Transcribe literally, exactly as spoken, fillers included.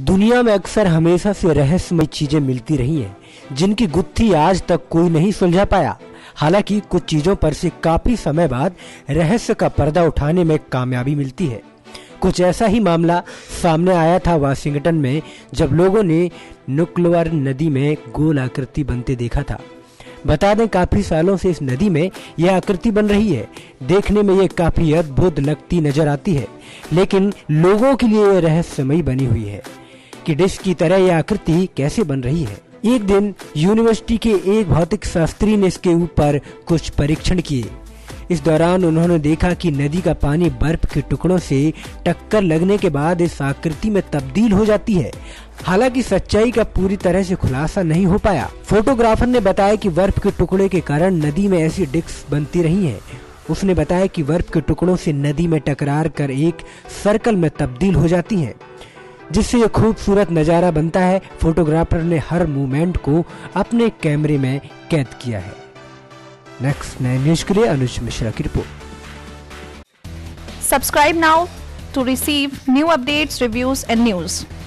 दुनिया में अक्सर हमेशा से रहस्यमय चीजें मिलती रही हैं, जिनकी गुत्थी आज तक कोई नहीं सुलझा पाया। हालांकि कुछ चीजों पर से काफी समय बाद रहस्य का पर्दा उठाने में कामयाबी मिलती है। कुछ ऐसा ही मामला सामने आया था वाशिंगटन में, जब लोगों ने नुक्लवर नदी में गोल आकृति बनते देखा था। बता दें, काफी सालों से इस नदी में यह आकृति बन रही है। देखने में यह काफी अद्भुत लगती नजर आती है, लेकिन लोगों के लिए यह रहस्यमय बनी हुई है कि डिश की तरह यह आकृति कैसे बन रही है। एक दिन यूनिवर्सिटी के एक भौतिक शास्त्री ने इसके ऊपर कुछ परीक्षण किए। इस दौरान उन्होंने देखा कि नदी का पानी बर्फ के टुकड़ों से टक्कर लगने के बाद इस आकृति में तब्दील हो जाती है। हालांकि सच्चाई का पूरी तरह से खुलासा नहीं हो पाया। फोटोग्राफर ने बताया कि बर्फ के टुकड़े के कारण नदी में ऐसी डिस्क बनती रही हैं। उसने बताया कि बर्फ के टुकड़ों से नदी में टकरार कर एक सर्कल में तब्दील हो जाती हैं, जिससे यह खूबसूरत नजारा बनता है। फोटोग्राफर ने हर मूवमेंट को अपने कैमरे में कैद किया है। नेक्स्ट नाइन न्यूज के लिए अनुज मिश्रा की report. Subscribe now to receive new updates, reviews and news.